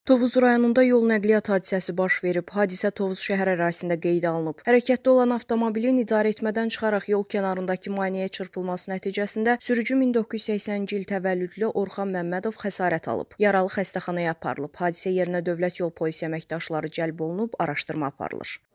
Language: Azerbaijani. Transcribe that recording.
Tovuz rayonunda yol nəqliyyat hadisəsi baş verib. Hadisə Tovuz şəhər ərazisində qeydə alınıb. Hərəkətdə olan avtomobilin idarəetmədən çıxaraq yol kənarındakı maneəyə çırpılması nəticəsində sürücü 1980-ci il təvəllüdlü Orxan Məmmədov xəsarət alıb. Yaralı xəstəxanaya aparılıb. Hadisə yerinə dövlət yol polisi əməkdaşları cəlb olunub, araşdırma aparılır.